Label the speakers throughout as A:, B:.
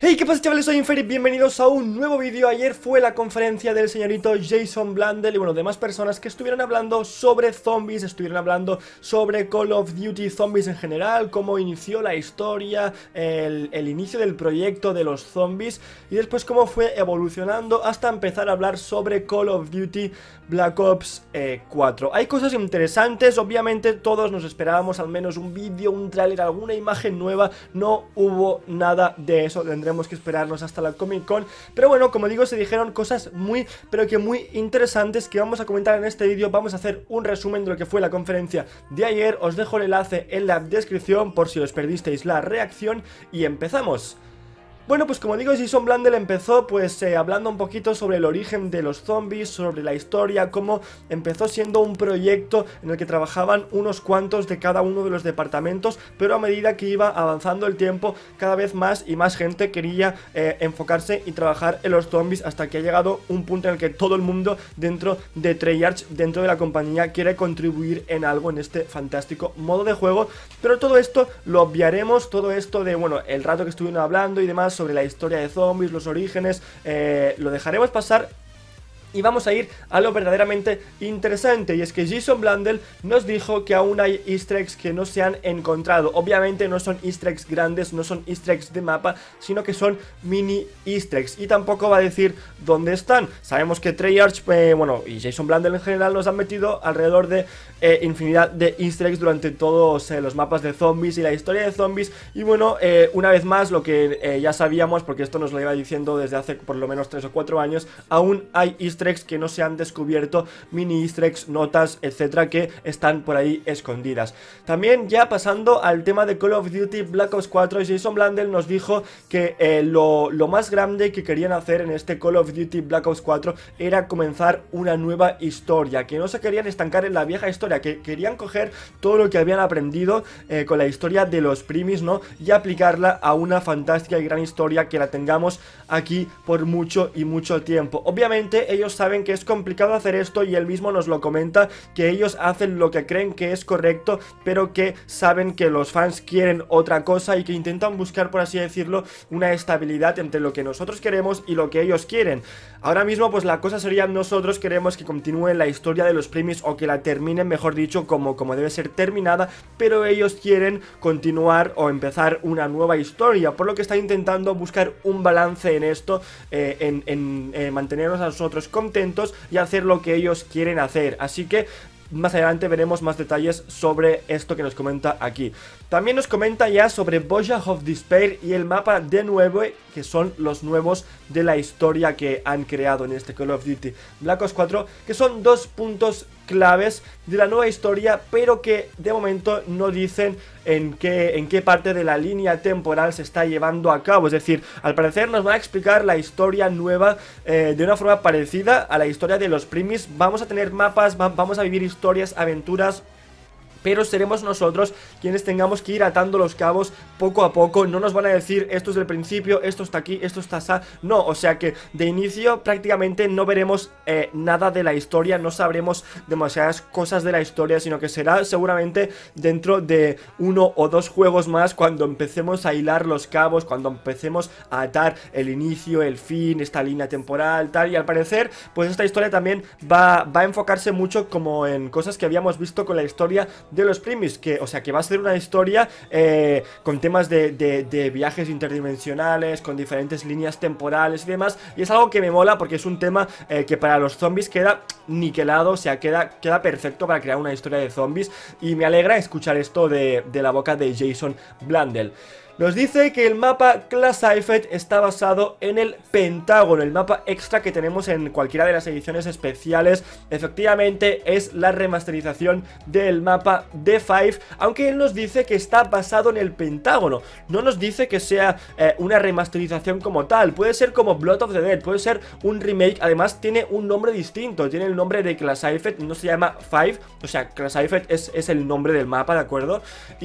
A: Hey, ¿qué pasa, chavales? Soy Inferi, bienvenidos a un nuevo vídeo. Ayer fue la conferencia del señorito Jason Blundell y bueno, demás personas que estuvieron hablando sobre zombies, estuvieron hablando sobre Call of Duty Zombies en general, cómo inició la historia, el inicio del proyecto de los zombies y después cómo fue evolucionando hasta empezar a hablar sobre Call of Duty Black Ops 4. Hay cosas interesantes, obviamente todos nos esperábamos al menos un vídeo, un tráiler, alguna imagen nueva. No hubo nada de eso, tendremos que esperarnos hasta la Comic Con. Pero bueno, como digo, se dijeron cosas muy interesantes que vamos a comentar en este vídeo. Vamos a hacer un resumen de lo que fue la conferencia de ayer. Os dejo el enlace en la descripción por si os perdisteis la reacción y empezamos. Bueno, pues como digo, Jason Blundell empezó pues hablando un poquito sobre el origen de los zombies, sobre la historia, cómo empezó siendo un proyecto en el que trabajaban unos cuantos de cada uno de los departamentos, pero a medida que iba avanzando el tiempo, cada vez más y más gente quería enfocarse y trabajar en los zombies, hasta que ha llegado un punto en el que todo el mundo dentro de Treyarch, dentro de la compañía, quiere contribuir en algo en este fantástico modo de juego. Pero todo esto lo obviaremos, todo esto de, bueno, el rato que estuvieron hablando y demás sobre la historia de zombies, los orígenes, lo dejaremos pasar. Y vamos a ir a lo verdaderamente interesante, y es que Jason Blundell nos dijo que aún hay easter eggs que no se han encontrado. Obviamente no son easter eggs grandes, no son easter eggs de mapa, sino que son mini easter eggs, y tampoco va a decir dónde están. Sabemos que Treyarch, bueno, y Jason Blundell en general nos han metido alrededor de infinidad de easter eggs durante todos los mapas de zombies y la historia de zombies. Y bueno, una vez más, lo que ya sabíamos, porque esto nos lo iba diciendo desde hace por lo menos 3 o 4 años, aún hay easter eggs que no se han descubierto, mini easter eggs, notas, etcétera, que están por ahí escondidas. También, ya pasando al tema de Call of Duty Black Ops 4, Jason Blundell nos dijo que lo más grande que querían hacer en este Call of Duty Black Ops 4 era comenzar una nueva historia, que no se querían estancar en la vieja historia, que querían coger todo lo que habían aprendido con la historia de los primis, ¿no? Y aplicarla a una fantástica y gran historia que la tengamos aquí por mucho y mucho tiempo. Obviamente ellos saben que es complicado hacer esto, y él mismo nos lo comenta, que ellos hacen lo que creen que es correcto, pero que saben que los fans quieren otra cosa y que intentan buscar, por así decirlo, una estabilidad entre lo que nosotros queremos y lo que ellos quieren. Ahora mismo pues la cosa sería: nosotros queremos que continúe la historia de los primis, o que la terminen, mejor dicho, como debe ser terminada, pero ellos quieren continuar o empezar una nueva historia, por lo que están intentando buscar un balance en esto, en mantenernos a nosotros contentos y hacer lo que ellos quieren hacer. Así que más adelante veremos más detalles sobre esto que nos comenta aquí. También nos comenta ya sobre Voyage of Despair y el mapa de 9, que son los nuevos de la historia que han creado en este Call of Duty Black Ops 4, que son dos puntos claves de la nueva historia, pero que de momento no dicen en qué parte de la línea temporal se está llevando a cabo. Es decir, al parecer nos van a explicar la historia nueva de una forma parecida a la historia de los primis. Vamos a tener mapas, vamos a vivir historias, aventuras, pero seremos nosotros quienes tengamos que ir atando los cabos poco a poco. No nos van a decir esto es del principio, esto está aquí, esto está así. No, o sea que de inicio prácticamente no veremos nada de la historia, no sabremos demasiadas cosas de la historia, sino que será seguramente dentro de 1 o 2 juegos más, cuando empecemos a hilar los cabos, cuando empecemos a atar el inicio, el fin, esta línea temporal, tal. Y al parecer pues esta historia también va a enfocarse mucho como en cosas que habíamos visto con la historia de los primis, que, o sea, que va a ser una historia con temas de viajes interdimensionales, con diferentes líneas temporales y demás, y es algo que me mola, porque es un tema que para los zombies queda niquelado, o sea, queda perfecto para crear una historia de zombies, y me alegra escuchar esto de la boca de Jason Blundell. Nos dice que el mapa Classified está basado en el Pentágono, el mapa extra que tenemos en cualquiera de las ediciones especiales. Efectivamente es la remasterización del mapa D5, aunque él nos dice que está basado en el Pentágono. No nos dice que sea una remasterización como tal, puede ser como Blood of the Dead, puede ser un remake. Además tiene un nombre distinto, tiene el nombre de Classified, no se llama 5, o sea, Classified es el nombre del mapa, ¿de acuerdo?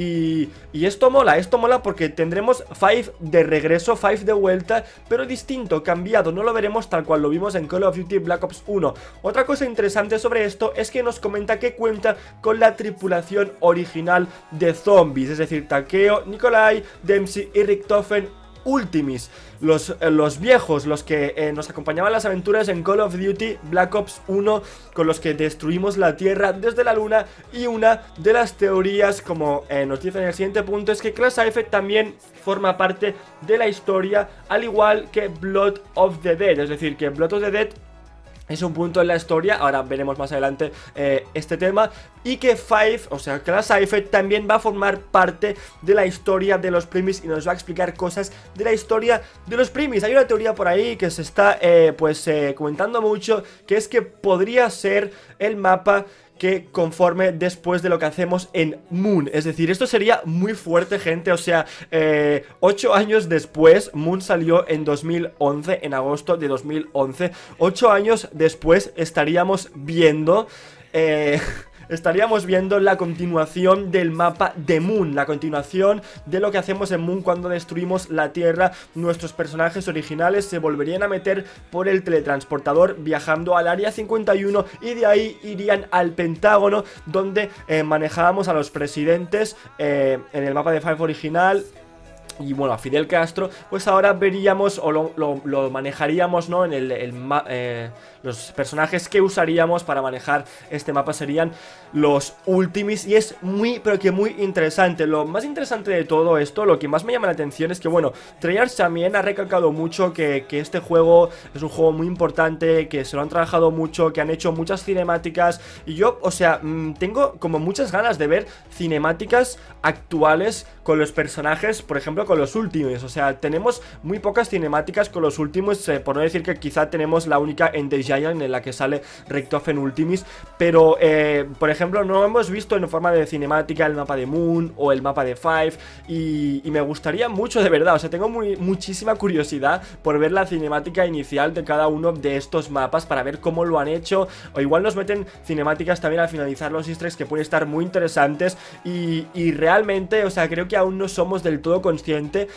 A: Y esto mola porque tendremos 5 de regreso, 5 de vuelta, pero distinto, cambiado. No lo veremos tal cual lo vimos en Call of Duty Black Ops 1. Otra cosa interesante sobre esto es que nos comenta que cuenta con la tripulación original de zombies, es decir, Takeo, Nikolai, Dempsey y Richtofen Ultimis, los viejos, los que nos acompañaban las aventuras en Call of Duty Black Ops 1, con los que destruimos la Tierra desde la Luna. Y una de las teorías, como nos dicen en el siguiente punto, es que Classified también forma parte de la historia, al igual que Blood of the Dead. Es decir, que Blood of the Dead es un punto en la historia, ahora veremos más adelante este tema. Y que Five, o sea, Classified también va a formar parte de la historia de los Primis y nos va a explicar cosas de la historia de los Primis. Hay una teoría por ahí que se está comentando mucho, que es que podría ser el mapa que conforme después de lo que hacemos en Moon. Es decir, esto sería muy fuerte, gente. O sea, 8 años después, Moon salió en 2011, en agosto de 2011. 8 años después estaríamos viendo la continuación del mapa de Moon, la continuación de lo que hacemos en Moon cuando destruimos la Tierra. Nuestros personajes originales se volverían a meter por el teletransportador viajando al área 51 y de ahí irían al Pentágono, donde manejábamos a los presidentes en el mapa de Five original. Y bueno, a Fidel Castro, pues ahora veríamos o lo manejaríamos, ¿no? En los personajes que usaríamos para manejar este mapa serían los Ultimis. Y es muy, pero que muy interesante. Lo más interesante de todo esto, lo que más me llama la atención es que, bueno, Treyarch también ha recalcado mucho que este juego es un juego muy importante, que se lo han trabajado mucho, que han hecho muchas cinemáticas. Y yo, o sea, tengo como muchas ganas de ver cinemáticas actuales con los personajes, por ejemplo, con los Ultimis. O sea, tenemos muy pocas cinemáticas con los Ultimis, por no decir que quizá tenemos la única en The Giant en la que sale Richtofen Ultimis. Pero, por ejemplo, no hemos visto en forma de cinemática el mapa de Moon o el mapa de Five. Y me gustaría mucho, de verdad. O sea, tengo muchísima curiosidad por ver la cinemática inicial de cada uno de estos mapas, para ver cómo lo han hecho. O igual nos meten cinemáticas también al finalizar los easter eggs, que pueden estar muy interesantes. Y realmente, o sea, creo que aún no somos del todo conscientes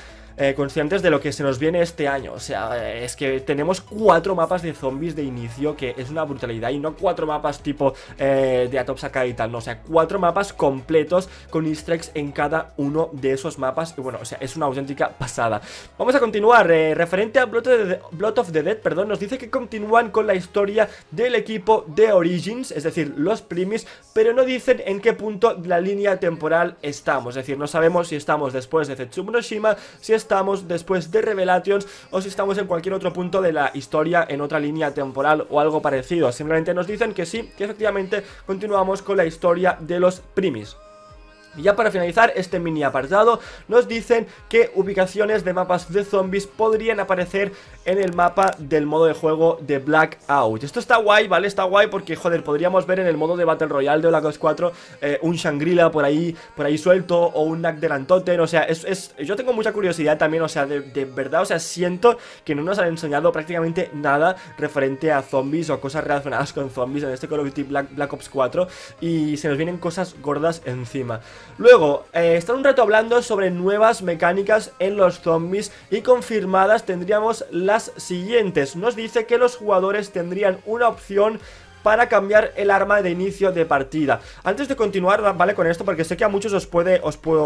A: de lo que se nos viene este año. O sea, es que tenemos 4 mapas de zombies de inicio, que es una brutalidad. Y no 4 mapas tipo de Atopsaka y tal, no, o sea, 4 mapas completos con easter eggs en cada uno de esos mapas. Y bueno, o sea, es una auténtica pasada. Vamos a continuar, referente a Blood of the Dead, perdón, nos dice que continúan con la historia del equipo de Origins, es decir, los Primis, pero no dicen en qué punto de la línea temporal estamos. Es decir, no sabemos si estamos después de Zetsubo no Shima, si estamos después de Revelations o si estamos en cualquier otro punto de la historia, en otra línea temporal o algo parecido. Simplemente nos dicen que sí, que efectivamente continuamos con la historia de los Primis. Y ya para finalizar este mini apartado, nos dicen que ubicaciones de mapas de zombies podrían aparecer en el mapa del modo de juego de Blackout. Esto está guay, ¿vale? Está guay porque, joder, podríamos ver en el modo de Battle Royale de Black Ops 4 un Shangri-La por ahí suelto, o un Nac de Lantoten. O sea, yo tengo mucha curiosidad también, o sea, de verdad, o sea, siento que no nos han enseñado prácticamente nada referente a zombies o cosas relacionadas con zombies en este Call of Duty Black Ops 4, y se nos vienen cosas gordas encima. Luego, están un rato hablando sobre nuevas mecánicas en los zombies, y confirmadas tendríamos las siguientes. Nos dice que los jugadores tendrían una opción para cambiar el arma de inicio de partida. Antes de continuar, ¿vale? Con esto, porque sé que a muchos os puede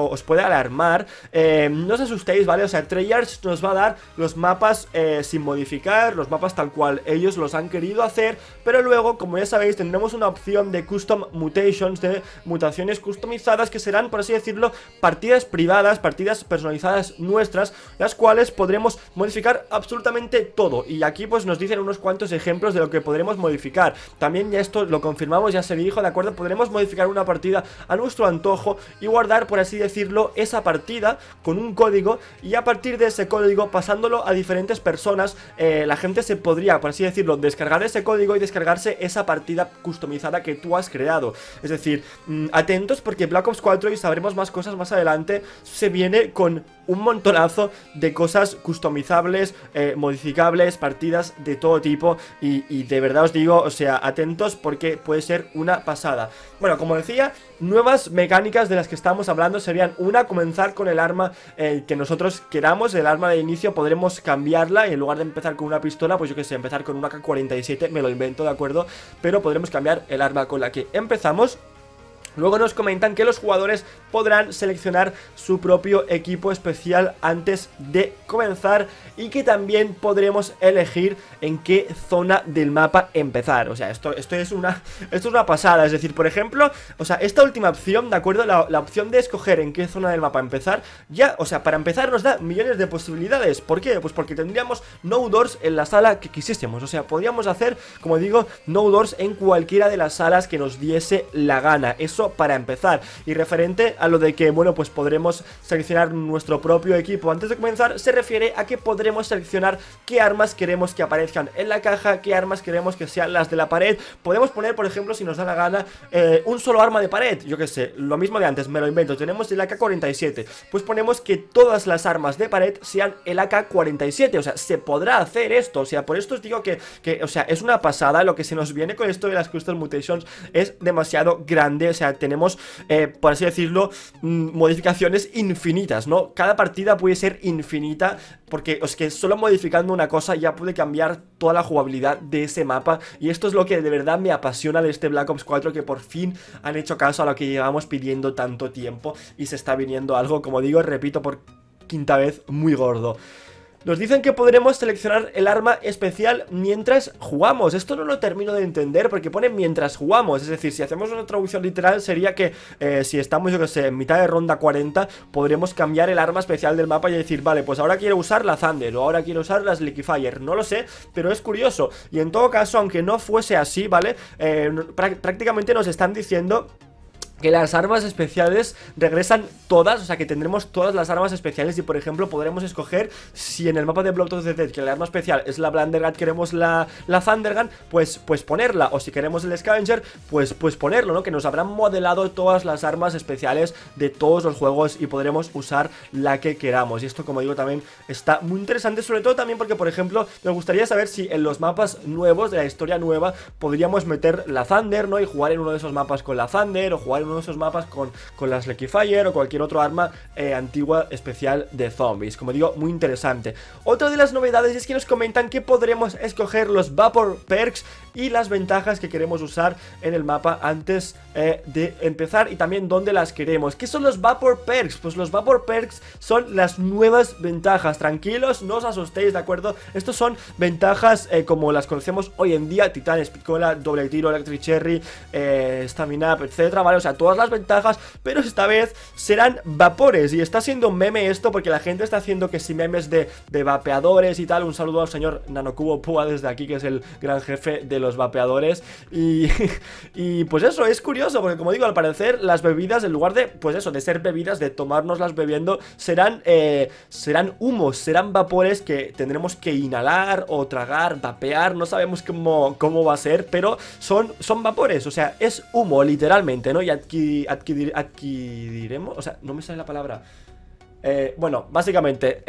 A: alarmar, no os asustéis, ¿vale? O sea, Treyarch nos va a dar los mapas sin modificar, los mapas tal cual ellos los han querido hacer, pero luego, como ya sabéis, tendremos una opción de custom mutations, de mutaciones customizadas, que serán, por así decirlo, partidas privadas, partidas personalizadas nuestras, las cuales podremos modificar absolutamente todo. Y aquí pues nos dicen unos cuantos ejemplos de lo que podremos modificar. También ya esto lo confirmamos, ya se dijo, ¿de acuerdo? Podremos modificar una partida a nuestro antojo y guardar, por así decirlo, esa partida con un código, y a partir de ese código, pasándolo a diferentes personas, la gente se podría, por así decirlo, descargar ese código y descargarse esa partida customizada que tú has creado. Es decir, atentos, porque Black Ops 4, y sabremos más cosas más adelante, se viene con un montonazo de cosas customizables, modificables, partidas de todo tipo, y de verdad os digo, o sea, atentos porque puede ser una pasada. Bueno, como decía, nuevas mecánicas de las que estamos hablando serían: una, comenzar con el arma que nosotros queramos, el arma de inicio podremos cambiarla, y en lugar de empezar con una pistola, pues yo que sé, empezar con una AK-47, me lo invento, ¿de acuerdo? Pero podremos cambiar el arma con la que empezamos. Luego nos comentan que los jugadores podrán seleccionar su propio equipo especial antes de comenzar y que también podremos elegir en qué zona del mapa empezar. O sea, esto es una pasada. Es decir, por ejemplo, o sea, esta última opción, ¿de acuerdo? La opción de escoger en qué zona del mapa empezar, ya, o sea, para empezar nos da millones de posibilidades. ¿Por qué? Pues porque tendríamos no doors en la sala que quisiésemos. O sea, podríamos hacer, como digo, no doors en cualquiera de las salas que nos diese la gana. Eso para empezar. Y referente a lo de que, bueno, pues podremos seleccionar nuestro propio equipo antes de comenzar, se refiere a que podremos seleccionar qué armas queremos que aparezcan en la caja, qué armas queremos que sean las de la pared. Podemos poner, por ejemplo, si nos da la gana, un solo arma de pared, yo que sé, lo mismo de antes, me lo invento. Tenemos el AK-47, pues ponemos que todas las armas de pared sean el AK-47. O sea, se podrá hacer esto. O sea, por esto os digo que o sea, es una pasada. Lo que se nos viene con esto de las Custom Mutations es demasiado grande. O sea, tenemos, por así decirlo, modificaciones infinitas, ¿no? Cada partida puede ser infinita, porque es que solo modificando una cosa ya puede cambiar toda la jugabilidad de ese mapa. Y esto es lo que de verdad me apasiona de este Black Ops 4, que por fin han hecho caso a lo que llevamos pidiendo tanto tiempo y se está viniendo algo, como digo, repito por quinta vez, muy gordo. Nos dicen que podremos seleccionar el arma especial mientras jugamos. Esto no lo termino de entender porque pone mientras jugamos. Es decir, si hacemos una traducción literal sería que si estamos, yo que sé, en mitad de ronda 40, podremos cambiar el arma especial del mapa y decir, vale, pues ahora quiero usar la Thunder o ahora quiero usar las Liquifire. No lo sé, pero es curioso. Y en todo caso, aunque no fuese así, ¿vale? Prácticamente nos están diciendo que las armas especiales regresan todas, o sea que tendremos todas las armas especiales. Y por ejemplo podremos escoger si en el mapa de Blood of the Dead, que el arma especial es la Blandergun, queremos la Thundergun, pues ponerla. O si queremos el Scavenger, pues ponerlo, ¿no? Que nos habrán modelado todas las armas especiales de todos los juegos y podremos usar la que queramos. Y esto, como digo, también está muy interesante, sobre todo también porque, por ejemplo, me gustaría saber si en los mapas nuevos, de la historia nueva, podríamos meter la Thunder, ¿no? Y jugar en uno de esos mapas con la Thunder, o jugar en uno de esos mapas con las Liquifire o cualquier otro arma antigua especial de zombies. Como digo, muy interesante. Otra de las novedades es que nos comentan que podremos escoger los Vapor Perks y las ventajas que queremos usar en el mapa antes de empezar, y también dónde las queremos. ¿Qué son los Vapor Perks? Pues los Vapor Perks son las nuevas ventajas. Tranquilos, no os asustéis, ¿de acuerdo? Estos son ventajas como las conocemos hoy en día: Titán, Spicola, Doble Tiro, Electric Cherry, Stamina Up, etcétera, ¿vale? O sea, todas las ventajas, pero esta vez serán vapores. Y está siendo un meme esto, porque la gente está haciendo que si memes de vapeadores y tal. Un saludo al señor Nanocubo Púa desde aquí, que es el gran jefe de los vapeadores. Y pues eso, es curioso, porque como digo, al parecer las bebidas, en lugar de, pues eso, de ser bebidas, de tomárnoslas bebiendo, serán humos, serán vapores que tendremos que inhalar o tragar, vapear. No sabemos cómo va a ser, pero son vapores, o sea, es humo literalmente, ¿no? Y adquiriremos, o sea, no me sale la palabra. Bueno, básicamente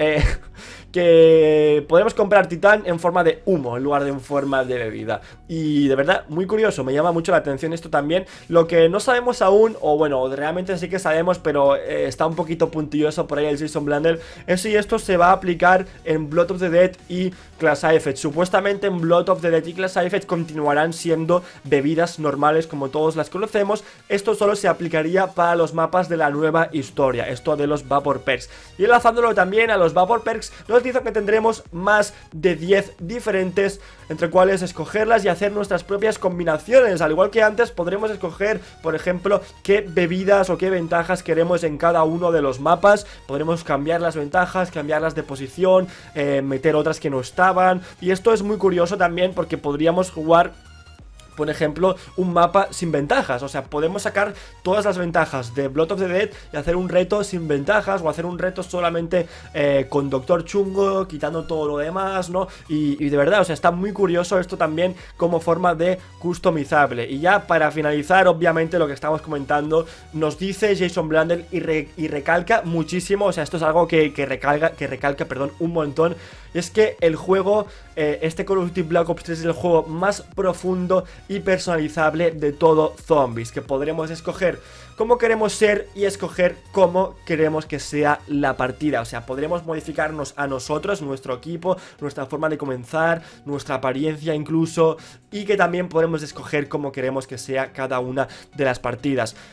A: que podremos comprar titán en forma de humo en lugar de en forma de bebida. Y de verdad, muy curioso, me llama mucho la atención esto también. Lo que no sabemos aún, o bueno, realmente sí que sabemos, pero está un poquito puntilloso por ahí el Jason Blundell, es si esto se va a aplicar en Blood of the Dead y Class Effect. Supuestamente en Blood of the Dead y Class Effect continuarán siendo bebidas normales como todos las conocemos. Esto solo se aplicaría para los mapas de la nueva historia, esto de los Vapor Perks. Y enlazándolo también a los Vapor Perks, nos dice que tendremos más de 10 diferentes, entre cuales escogerlas y hacer nuestras propias combinaciones. Al igual que antes, podremos escoger, por ejemplo, qué bebidas o qué ventajas queremos en cada uno de los mapas. Podremos cambiar las ventajas, cambiarlas de posición, meter otras que no estaban. Y esto es muy curioso también, porque podríamos jugar, por ejemplo, un mapa sin ventajas. O sea, podemos sacar todas las ventajas de Blood of the Dead y hacer un reto sin ventajas, o hacer un reto solamente con Doctor Chungo, quitando todo lo demás, ¿no? Y de verdad, o sea, está muy curioso esto también como forma de customizable. Y ya para finalizar, obviamente, lo que estamos comentando, nos dice Jason Blundell y recalca muchísimo, o sea, esto es algo que recalca, perdón, un montón. Y es que el juego, este Call of Duty Black Ops 3 es el juego más profundo y personalizable de todo Zombies, que podremos escoger cómo queremos ser y escoger cómo queremos que sea la partida. O sea, podremos modificarnos a nosotros, nuestro equipo, nuestra forma de comenzar, nuestra apariencia incluso, y que también podremos escoger cómo queremos que sea cada una de las partidas.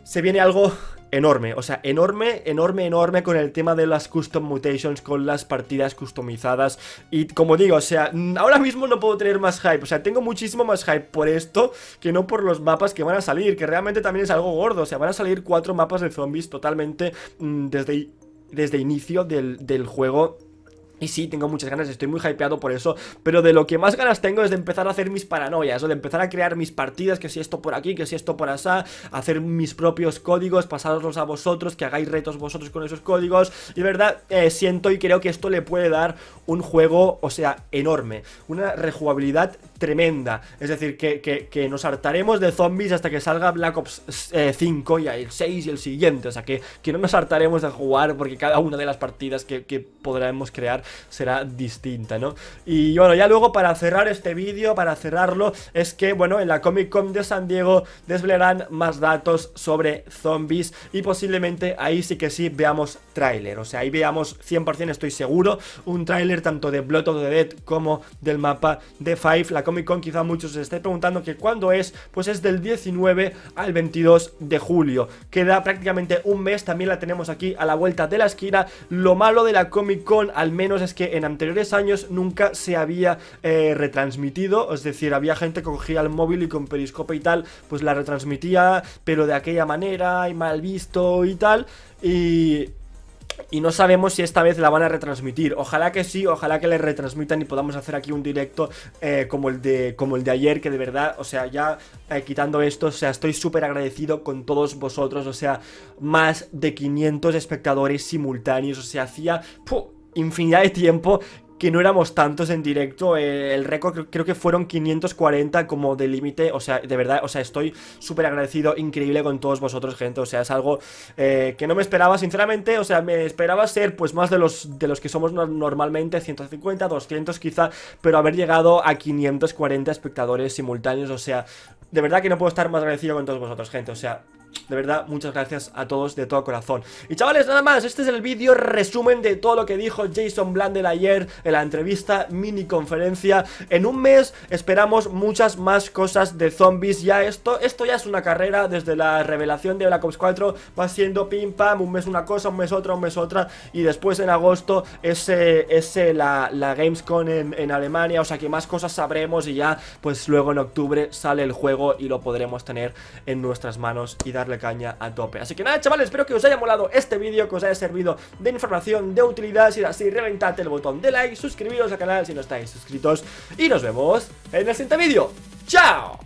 A: se viene algo enorme, o sea, enorme, enorme, enorme con el tema de las custom mutations, con las partidas customizadas. Y como digo, o sea, ahora mismo no puedo tener más hype, o sea, tengo muchísimo más hype por esto que no por los mapas que van a salir, que realmente también es algo gordo. O sea, van a salir 4 mapas de zombies totalmente desde inicio del juego. Y sí, tengo muchas ganas, estoy muy hypeado por eso. Pero de lo que más ganas tengo es de empezar a hacer mis paranoias, o de empezar a crear mis partidas, que si esto por aquí, que si esto por allá, hacer mis propios códigos, pasároslos a vosotros, que hagáis retos vosotros con esos códigos. Y de verdad, siento y creo que esto le puede dar un juego, o sea, enorme, una rejugabilidad tremenda. Es decir, que nos hartaremos de zombies hasta que salga Black Ops 5 y el 6 y el siguiente. O sea, que no nos hartaremos de jugar, porque cada una de las partidas que podremos crear será distinta, ¿no? Y bueno, ya luego para cerrar este vídeo, para cerrarlo, es que, bueno, en la Comic Con de San Diego desvelarán más datos sobre zombies y posiblemente ahí sí que sí veamos tráiler. O sea, ahí veamos 100%, estoy seguro, un tráiler tanto de Blood of the Dead como del mapa de Five. La Comic Con, quizá muchos se estén preguntando que cuándo es, pues es del 19 al 22 de julio. Queda prácticamente un mes, también la tenemos aquí a la vuelta de la esquina. Lo malo de la Comic Con, al menos, es que en anteriores años nunca se había retransmitido. Es decir, había gente que cogía el móvil y con periscope y tal, pues la retransmitía, pero de aquella manera y mal visto y tal. Y no sabemos si esta vez la van a retransmitir. Ojalá que sí, ojalá que le retransmitan y podamos hacer aquí un directo como el de ayer, que de verdad, o sea, ya quitando esto, o sea, estoy súper agradecido con todos vosotros. O sea, más de 500 espectadores simultáneos. O sea, hacía infinidad de tiempo que no éramos tantos en directo. El récord creo que fueron 540 como de límite. O sea, de verdad, o sea, estoy súper agradecido, increíble con todos vosotros, gente. O sea, es algo que no me esperaba, sinceramente. O sea, me esperaba ser pues más de los que somos normalmente, 150, 200 quizá, pero haber llegado a 540 espectadores simultáneos, o sea, de verdad que no puedo estar más agradecido con todos vosotros, gente. O sea, de verdad, muchas gracias a todos de todo corazón. Y chavales, nada más, este es el vídeo resumen de todo lo que dijo Jason Blundell ayer en la entrevista, mini conferencia. En un mes esperamos muchas más cosas de zombies. Ya esto ya es una carrera. Desde la revelación de Black Ops 4 va siendo pim pam, un mes una cosa, un mes otra. Y después en agosto es la Gamescom en Alemania. O sea que más cosas sabremos y ya pues luego en octubre sale el juego y lo podremos tener en nuestras manos y darle caña a tope. Así que nada, chavales, espero que os haya molado este vídeo, que os haya servido de información, de utilidad. Si es así, reventad el botón de like, suscribiros al canal si no estáis suscritos y nos vemos en el siguiente vídeo. ¡Chao!